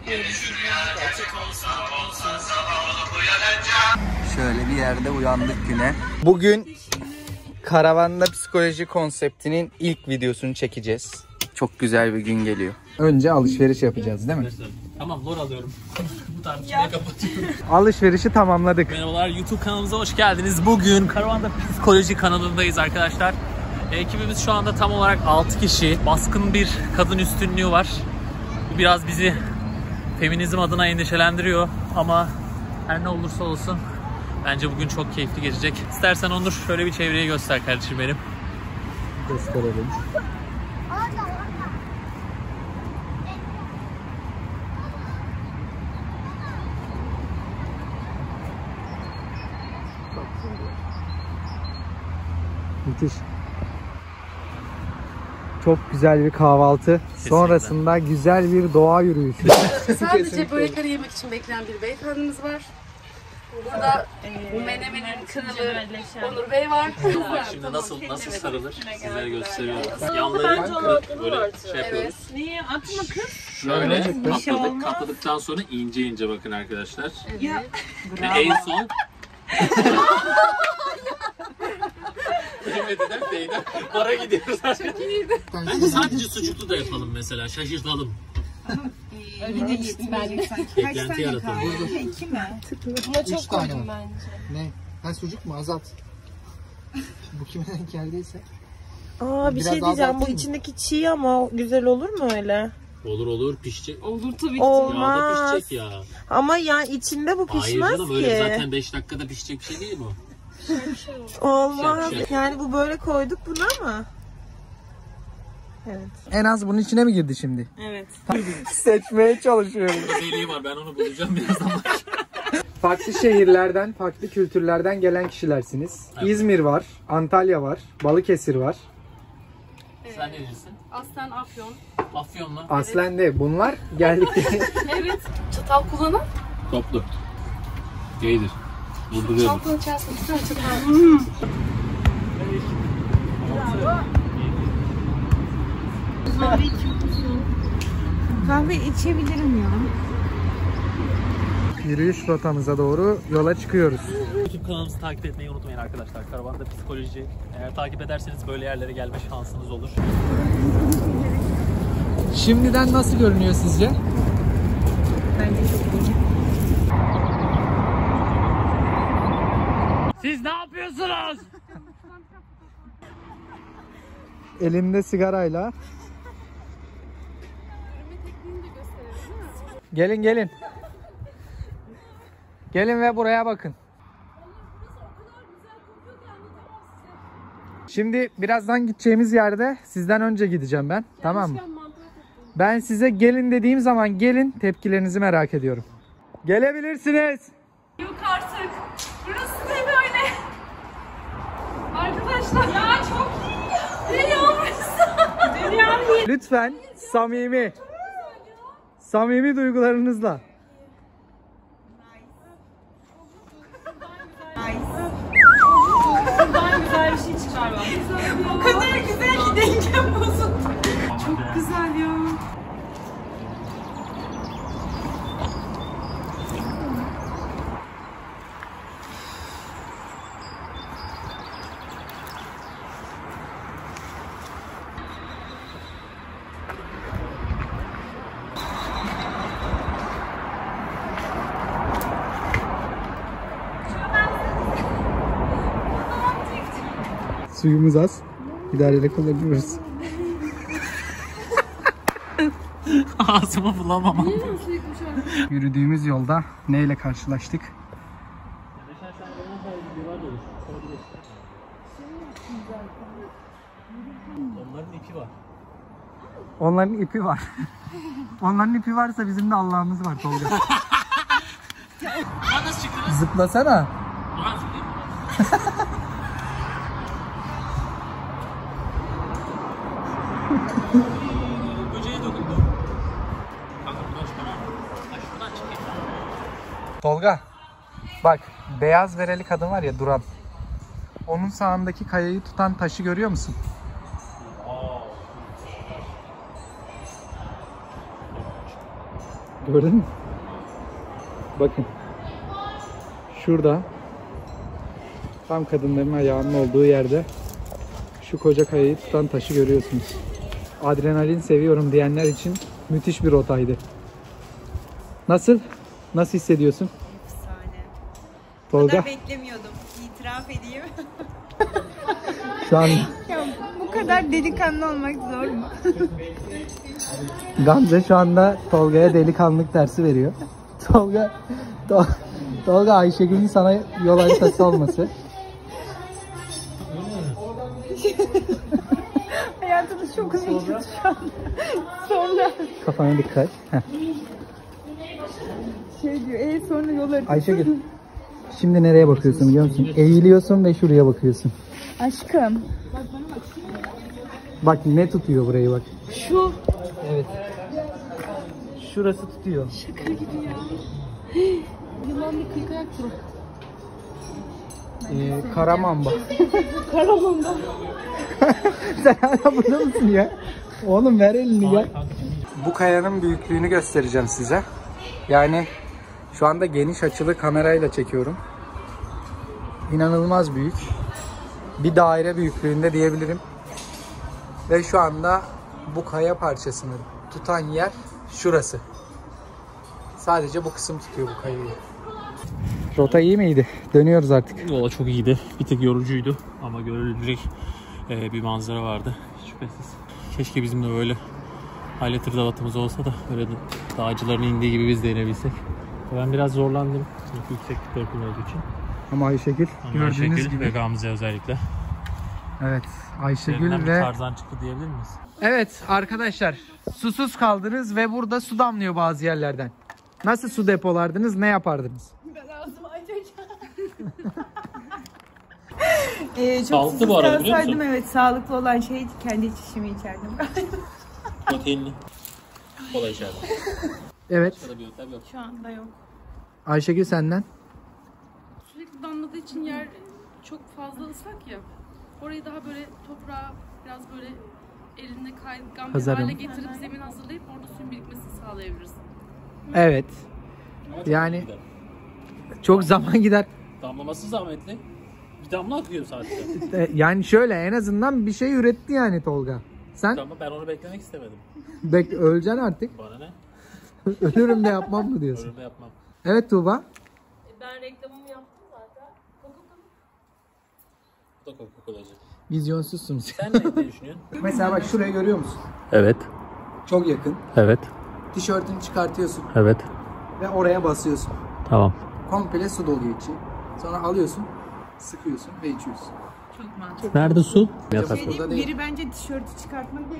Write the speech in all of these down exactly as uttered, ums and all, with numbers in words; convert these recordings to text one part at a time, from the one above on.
Şöyle bir yerde uyandık güne. Bugün karavanda psikoloji konseptinin ilk videosunu çekeceğiz. Çok güzel bir gün geliyor. Önce alışveriş yapacağız değil mi? Tamam, lor alıyorum. Bu tartışmayı kapatıyorum. Alışverişi tamamladık. Merhabalar, YouTube kanalımıza hoş geldiniz. Bugün Karavanda Psikoloji kanalındayız arkadaşlar. Ekibimiz şu anda tam olarak altı kişi. Baskın bir kadın üstünlüğü var. Bu biraz bizi feminizm adına endişelendiriyor. Ama her ne olursa olsun bence bugün çok keyifli geçecek. İstersen Onur şöyle bir çevreyi göster kardeşim benim. Gösterelim. Müthiş. Çok güzel bir kahvaltı. Kesinlikle. Sonrasında güzel bir doğa yürüyüşü. Sadece börekleri yemek için bekleyen bir beyefendimiz var. Burada e, menemenin kralı Onur Bey var. Şimdi nasıl nasıl sarılır sizlere gösteriyorum. Yanları böyle şey yapıyoruz. Niye? Atma kız. Şöyle katladık, katladıktan sonra ince ince bakın arkadaşlar. Evet. Ve en son Demediler, değdi. Bara gidiyoruz artık. Çok iyiydi. Bence sadece sucuklu da yapalım mesela, şaşırtalım. Yine gitti bence. Beklenti yaratalım. İki mi? Buna çok koydum bence. Ne? Ha sucuk mu? Azalt. Bu kime denk geldiyse. Aa bir Biraz şey daha diyeceğim. Bu dağıtayım mı? içindeki çiğ ama güzel olur mu öyle? Olur olur, pişecek. Olur tabii ki. Olmaz. Yağda pişecek ya. Ama ya içinde bu pişmez Hayır canım, ki. öyle zaten beş dakikada pişecek bir şey değil mi o? Olmaz. Şap, şap. Yani bu böyle koyduk buna mı? Evet. En az bunun içine mi girdi şimdi? Evet. Seçmeye çalışıyorum. Deliği var, ben onu bulacağım birazdan. Farklı şehirlerden, farklı kültürlerden gelen kişilersiniz. Evet. İzmir var, Antalya var, Balıkesir var. Sen ne diyorsun? Aslen Afyon. Afyon mu? Aslen de bunlar geldikleri. Evet. Çatal kullanan. Toplu. Geydir. Vurduruyorum. Çatalın içerisinde bir tane çatal. Hmm. Kahve içebilirim ya. Yürüyüş rotamıza doğru yola çıkıyoruz. YouTube kanalımızı takip etmeyi unutmayın arkadaşlar. Karavanda Psikoloji. Eğer takip ederseniz böyle yerlere gelme şansınız olur. Şimdiden nasıl görünüyor sizce? Bence çok iyi. Siz ne yapıyorsunuz? Elinde sigarayla. Gelin gelin. Gelin ve buraya bakın. Şimdi birazdan gideceğimiz yerde sizden önce gideceğim ben. Tamam mı? Ben size gelin dediğim zaman gelin, tepkilerinizi merak ediyorum. Gelebilirsiniz. Yok artık. Burası ne böyle? Arkadaşlar. Ya çok iyi. Ne yapıyorsun? Dünyanın yeri. Lütfen samimi. Samimi duygularınızla. Bundan güzel bir şey çıkarmam. O kadar güzel ki dengem bozuldu. Çok güzel ya. Suyumuz az. İdareyle kullanıyoruz. Ağzımı bulamam. Yürüdüğümüz yolda neyle karşılaştık? Onların ipi var. Onların ipi var. Onların ipi varsa bizim de Allah'ımız var Tolga. Nasıl çıktınız? Zıplasana. Ulan zıplayayım. Böceğe dokundu. Kanka buradan çıkamam. Ha şuradan çıkayım. Tolga. Bak beyaz bereli kadın var ya duran. Onun sağındaki kayayı tutan taşı görüyor musun? Gördün mü? Bakın. Şurada tam kadınların ayağının olduğu yerde şu koca kayayı tutan taşı görüyorsunuz. Adrenalin seviyorum diyenler için müthiş bir rotaydı. Nasıl? Nasıl hissediyorsun? Efsane. Tolga? Ben beklemiyordum. İtiraf edeyim. Şu an Ya, bu kadar delikanlı olmak zor mu? Gamze şu anda Tolga'ya delikanlılık dersi veriyor. Tolga Tol Tolga Ayşegül'ün sana yol haritası olması. Hayatımız çok üzücü şu anda. Sonra Kafana dikkat. Heh. şey diyor, e sonra yol haritası. Ayşegül. Şimdi nereye bakıyorsun biliyor musun? Eğiliyorsun ve şuraya bakıyorsun. Aşkım. Bak ne tutuyor burayı bak. Şu. Evet. Şurası tutuyor. Şaka gibi ya. Yılan bir kıyık ayak turu. Ee, Karamamba. Karamamba. Sen hala burada mısın ya? Oğlum ver elini ya. Bu kayanın büyüklüğünü göstereceğim size. Yani şu anda geniş açılı kamerayla çekiyorum. İnanılmaz büyük. Bir daire büyüklüğünde diyebilirim. Ve şu anda bu kaya parçasını tutan yer şurası. Sadece bu kısım tutuyor bu kayayı. Rota iyi miydi? Dönüyoruz artık. Valla çok iyiydi. Bir tık yorucuydu ama görülecek e, bir manzara vardı. Şüphesiz. Keşke bizim de böyle alet tırdavatımız olsa da öyle dağcıların indiği gibi biz de inebilsek. Ben biraz zorlandım. Çünkü yükseklik korkum olduğu için. Ama Ayşegül Ama gördüğünüz Ayşegül gibi. ve Gamze özellikle. Evet, Ayşegül Üzerinden bir ve... Tarzan çıktı diyebilir miyiz? Evet arkadaşlar, susuz kaldınız ve burada su damlıyor bazı yerlerden. Nasıl su depolardınız, ne yapardınız? Ben ağzımı açacağım. ee, çok Sağlıklı susuz bu arada, biliyor kalsaydım, musun? evet, sağlıklı olan şey kendi çişimi içerdim. Proteinli. Kolay içeride. Evet, Burada bir yöntem yok. Şu anda yok. Ayşegül senden. Sürekli damladığı için yer çok fazla ıslak ya. Orayı daha böyle toprağa biraz böyle elinde kaygan bir Hazırım. hale getirip zemin hazırlayıp orada suyun birikmesini sağlayabiliriz. Evet, Ama çok Yani- gider. çok zaman gider. Damlaması zahmetli. Bir damla akıyor sadece. E, Yani şöyle, en azından bir şey üretti yani Tolga. Sen Ama ben onu beklemek istemedim. bek öleceksin artık. Bana ne? Ölürüm de yapmam mı diyorsun? Öyle yapmam. Evet Tuğba. Ben reklamımı yaptım zaten. Bu da Coca-Cola'cı. Vizyonsuzsun sen. Sen ne düşünüyorsun? Mesela bak şurayı görüyor musun? Evet. Çok yakın. Evet. Tişörtünü çıkartıyorsun Evet. ve oraya basıyorsun. Tamam. Komple su doluyor içi. Sonra alıyorsun, sıkıyorsun ve içiyorsun. Çok mantıklı. Nerede su? Yatak Şey burada diyeyim, değil. biri bence tişörtü çıkartmak değil.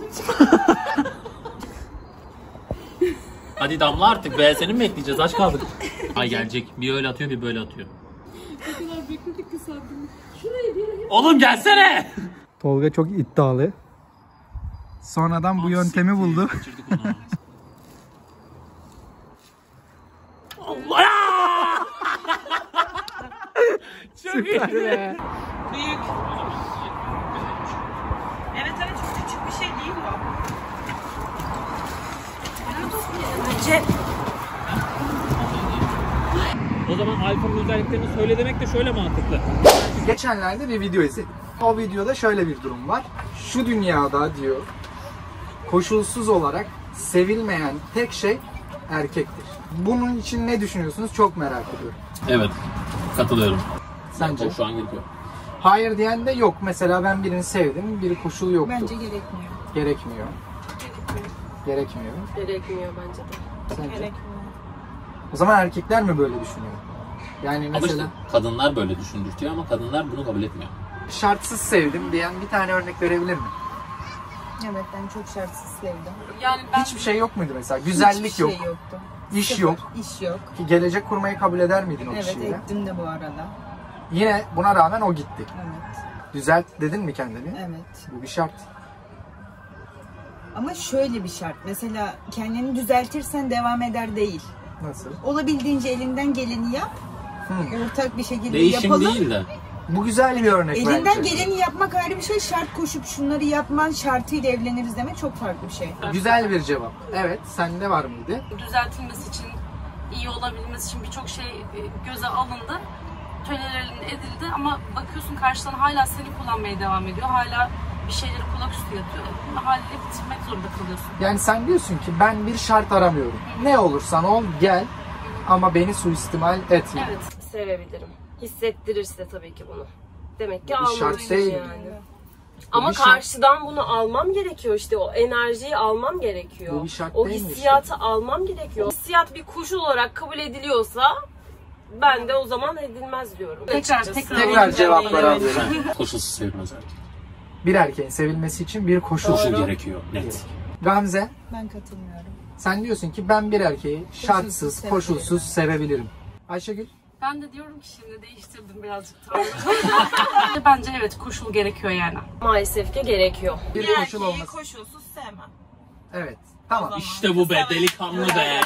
Hadi damla artık be. Seni mi bekleyeceğiz? Aç kaldık. Ay gelecek. Bir öyle atıyor bir böyle atıyor. Ne kadar bekledik ki sabrımı. Şuraya bir yere Oğlum gelsene. Tolga çok iddialı. Sonradan bu yöntemi buldu. Kaçırdık onu. Allah ya! Çok iyi. Süper be. Büyük. Evet evet, çok küçük bir şey değil bu. Bence O zaman Alfa'nın özelliklerini söyle demek de şöyle mantıklı. Geçenlerde bir video izledim. O videoda şöyle bir durum var. Şu dünyada diyor, koşulsuz olarak sevilmeyen tek şey erkektir. Bunun için ne düşünüyorsunuz? Çok merak ediyorum. Evet. Katılıyorum. Sence? Şu an gerekiyor. Hayır diyen de yok. Mesela ben birini sevdim, bir koşulu yoktu. bence gerekmiyor. Gerekmiyor. Gerekmiyor. gerekmiyor bence de. Sence? Gerekmiyor. O zaman erkekler mi böyle düşünüyor? Yani Ama işte mesela kadınlar böyle düşündürtüyor ama kadınlar bunu kabul etmiyor. şartsız sevdim diyen bir tane örnek verebilir mi? Evet, ben çok şartsız sevdim. Yani ben Hiçbir şey yok muydu mesela? Güzellik Hiçbir yok, şey yoktu. iş Sıfır. yok. İş yok. Ki gelecek kurmayı kabul eder miydin o Evet, kişiyle? ettim de bu arada. Yine buna rağmen o gitti. Evet. Düzelt dedin mi kendini? Evet. Bu bir şart. Ama şöyle bir şart. Mesela kendini düzeltirsen devam eder değil. Nasıl? Olabildiğince elinden geleni yap. Hı. Ortak bir şekilde Değişim yapalım. değil de. Bu güzel bir örnek Elinden bence. geleni yapmak ayrı bir şey, şart koşup şunları yapman şartıyla evleniriz demek çok farklı bir şey. Güzel bir cevap. Evet, sende var mıydı? Düzeltilmesi için, iyi olabilmesi için birçok şey e, göze alındı. Tolere edildi ama bakıyorsun karşıdan hala seni kullanmaya devam ediyor. Hala bir şeyleri kulak üstü yatıyor. Haliyle bitirmek zorunda kalıyorsun. Yani sen diyorsun ki ben bir şart aramıyorum. Ne olursan ol gel ama beni suistimal etme. Evet. Sevebilirim. Hissettirirse tabii ki bunu. Demek ki Bu bir şart almalıyım değil. yani. Bu Ama bir şart. karşıdan bunu almam gerekiyor, işte o enerjiyi almam gerekiyor. Bu bir şart o değil mi hissiyatı almam gerekiyor. Hissiyat bir koşul olarak kabul ediliyorsa ben de o zaman edilmez diyorum. Tekrar, Açıkçası. tekrar. Tekrar cevapları Evet. alıyorum. Koşulsuz sevilmez erkek. Bir erkeğin sevilmesi için bir koşul. Koşul gerekiyor. Net. Gamze, Ben katılmıyorum. sen diyorsun ki ben bir erkeği şartsız, sevebilirim. koşulsuz sevebilirim. Ayşegül? Ben de diyorum ki şimdi değiştirdim birazcık tavrımı. Bence evet koşul gerekiyor yani. Maalesef ki gerekiyor. Bir koşul olması. koşulsuz sevmem. Evet. Tamam. İşte bu be, delikanlı be.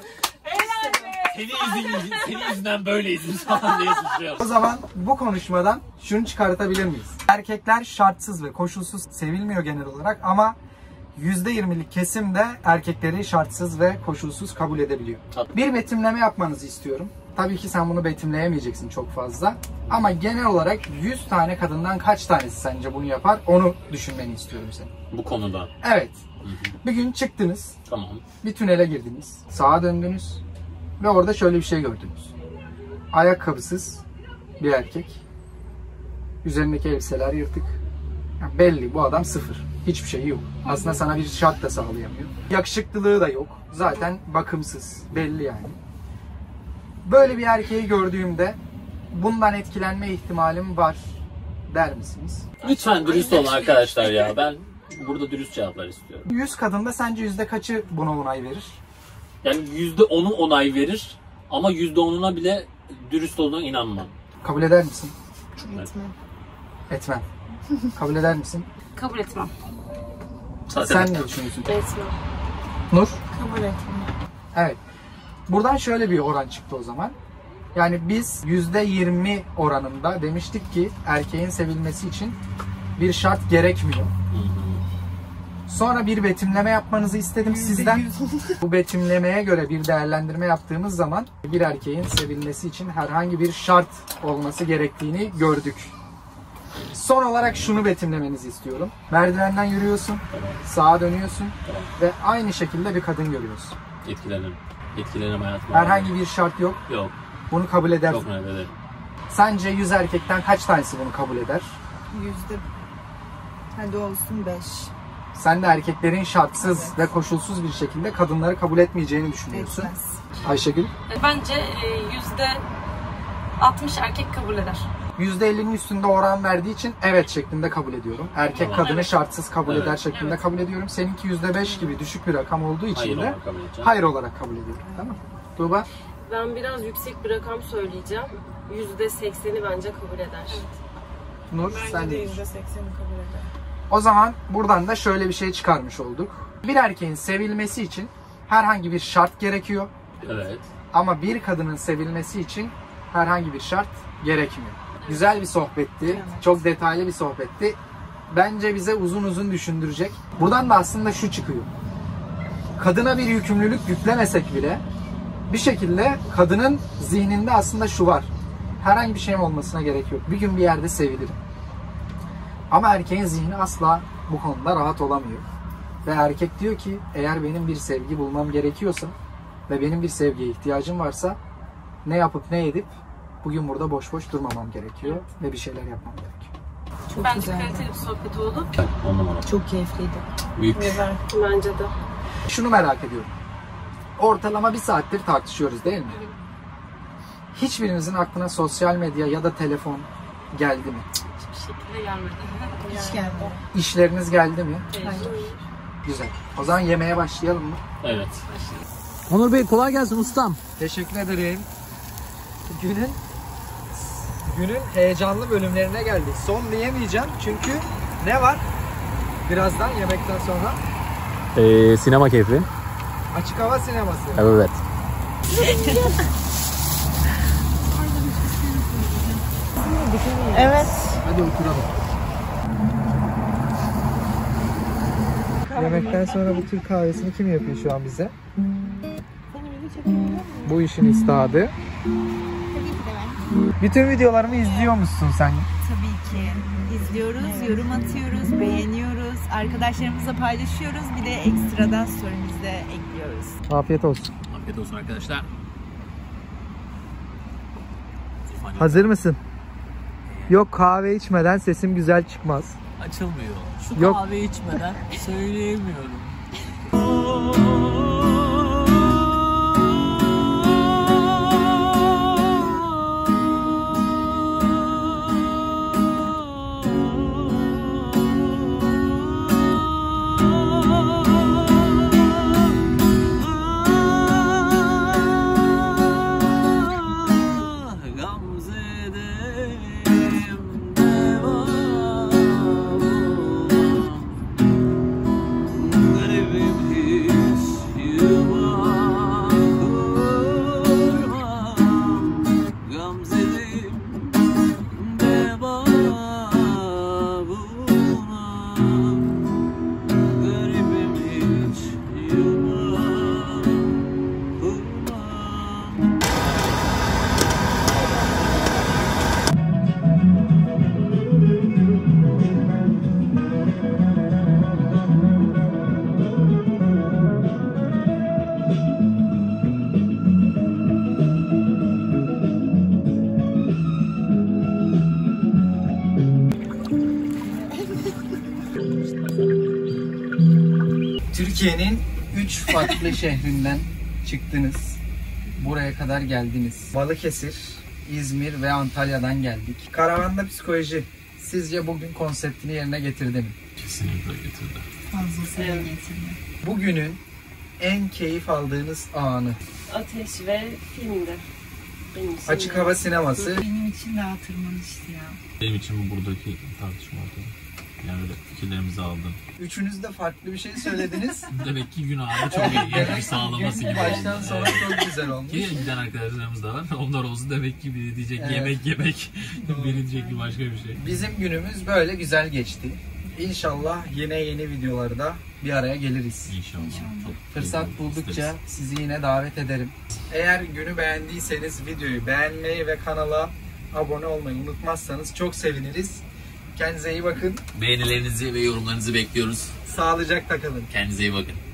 Senin, yüzün, senin yüzünden böyleyiz falan diye suçluyor. O zaman bu konuşmadan şunu çıkartabilir miyiz? Erkekler şartsız ve koşulsuz sevilmiyor genel olarak ama yüzde yirmilik kesim de erkekleri şartsız ve koşulsuz kabul edebiliyor. Tabii. Bir betimleme yapmanızı istiyorum. Tabii ki sen bunu betimleyemeyeceksin çok fazla. Ama genel olarak yüz tane kadından kaç tanesi sence bunu yapar? Onu düşünmeni istiyorum senin. Bu konuda. Evet. Bir gün çıktınız, Tamam. bir tünele girdiniz, sağa döndünüz ve orada şöyle bir şey gördünüz. Ayakkabısız bir erkek, üzerindeki elbiseler yırtık. Yani belli bu adam sıfır. Hiçbir şeyi yok. Aslında sana bir şart da sağlayamıyor. Yakışıklılığı da yok. Zaten bakımsız. Belli yani. Böyle bir erkeği gördüğümde bundan etkilenme ihtimalim var der misiniz? Lütfen dürüst olun arkadaşlar ya. Ben burada dürüst cevaplar istiyorum. yüz kadında sence yüzde kaçı buna onay verir? Yani yüzde onu onay verir ama yüzde onuna bile dürüst olduğuna inanmam. Kabul eder misin? Etmem. Etmem. Kabul eder misin? Kabul etmem. Zaten Sen ne düşünüyorsun? Etmem. Nur? Kabul etmem. Evet. Buradan şöyle bir oran çıktı o zaman. Yani biz yüzde yirmi oranında demiştik ki erkeğin sevilmesi için bir şart gerekmiyor. Sonra bir betimleme yapmanızı istedim sizden. Bu betimlemeye göre bir değerlendirme yaptığımız zaman bir erkeğin sevilmesi için herhangi bir şart olması gerektiğini gördük. Son olarak şunu betimlemenizi istiyorum. Merdivenden yürüyorsun, sağa dönüyorsun ve aynı şekilde bir kadın görüyorsun. Etkilenirim. Etkilenirim hayatım. Herhangi bir şart yok. Yok. Bunu kabul edersin. Çok net ederim. Sence yüz erkekten kaç tanesi bunu kabul eder? Yüzde... Hadi olsun beş. Sen de erkeklerin şartsız ve koşulsuz bir şekilde kadınları kabul etmeyeceğini düşünüyorsun. Etmez. Ayşegül? Bence yüzde altmış erkek kabul eder. yüzde ellinin üstünde oran verdiği için evet şeklinde kabul ediyorum. Erkek Tamam. kadını şartsız kabul Evet. eder şeklinde Evet. kabul ediyorum. Seninki yüzde beş gibi düşük bir rakam olduğu için Hayır de olarak kabul edeceğim. hayır olarak kabul ediyorum. Tamam. Tuğba? Ben biraz yüksek bir rakam söyleyeceğim. yüzde sekseni bence kabul eder. Nur? Sen Bence de de. yüzde sekseni kabul eder. O zaman buradan da şöyle bir şey çıkarmış olduk. Bir erkeğin sevilmesi için herhangi bir şart gerekiyor. Evet. Ama bir kadının sevilmesi için herhangi bir şart gerekmiyor. Güzel bir sohbetti. Çok detaylı bir sohbetti. Bence bize uzun uzun düşündürecek. Buradan da aslında şu çıkıyor. Kadına bir yükümlülük yüklemesek bile bir şekilde kadının zihninde aslında şu var. Herhangi bir şeyim olmasına gerek yok. Bir gün bir yerde sevilirim. Ama erkeğin zihni asla bu konuda rahat olamıyor. Ve erkek diyor ki eğer benim bir sevgi bulmam gerekiyorsa ve benim bir sevgiye ihtiyacım varsa ne yapıp ne edip bugün burada boş boş durmamam gerekiyor ve bir şeyler yapmam gerekiyor. Çok Bence güzeldi. kaliteli bir sohbet oldu. On numara. Çok keyifliydi. Büyük. Güzel. Bence de. Şunu merak ediyorum. Ortalama bir saattir tartışıyoruz değil mi? Hiçbirimizin aklına sosyal medya ya da telefon geldi mi? Hiçbir şekilde gelmedi. Hiç geldi. İşleriniz geldi mi? Hayır. Güzel. O zaman yemeğe başlayalım mı? Evet. Onur Bey kolay gelsin ustam. Teşekkür ederim. Günün günün heyecanlı bölümlerine geldik. Son diyemeyeceğim çünkü ne var? Birazdan yemekten sonra Ee, sinema keyfi. açık hava sineması. Evet. düşünmüyorum. Evet. Hadi oturalım. Yemekten sonra bu Türk kahvesini kim yapıyor şu an bize? Bu işin üstadı. Bütün videolarımı izliyor musun sen? Tabii ki. İzliyoruz, yorum atıyoruz, beğeniyoruz, arkadaşlarımızla paylaşıyoruz. Bir de ekstradan story'mizde ekliyoruz. Afiyet olsun. Afiyet olsun arkadaşlar. Hazır mısın? Yok, kahve içmeden sesim güzel çıkmaz. Açılmıyor. Şu Yok. kahve içmeden söyleyemiyorum. Türkiye'nin üç farklı şehrinden çıktınız. Buraya kadar geldiniz. Balıkesir, İzmir ve Antalya'dan geldik. Karavanda psikoloji sizce bugün konseptini yerine getirdi mi? Kesinlikle getirdi. Fazlasıyla getirme. Bugünün en keyif aldığınız anı. Ateş ve filmde. Benim için Açık hava sineması. Benim için daha tırmanıştı ya. Benim için bu buradaki tartışma ortada. Yani öyle fikirlerimizi aldım. Üçünüz de farklı bir şey söylediniz. Demek ki gün ağrı çok iyi bir sağlaması gibi Baştan oldu. sona Evet. çok güzel olmuş. Ki giden arkadaşlarımız da var. Onlar olsun demek ki biri diyecek Evet. yemek yemek. Biri diyecek ki başka bir şey. Bizim günümüz böyle güzel geçti. İnşallah yine yeni videolarda bir araya geliriz. İnşallah. Çok Fırsat iyi buldukça isteriz. sizi yine davet ederim. Eğer günü beğendiyseniz videoyu beğenmeyi ve kanala abone olmayı unutmazsanız çok seviniriz. Kendinize iyi bakın. Beğenilerinizi ve yorumlarınızı bekliyoruz. Sağlıcakla kalın. Kendinize iyi bakın.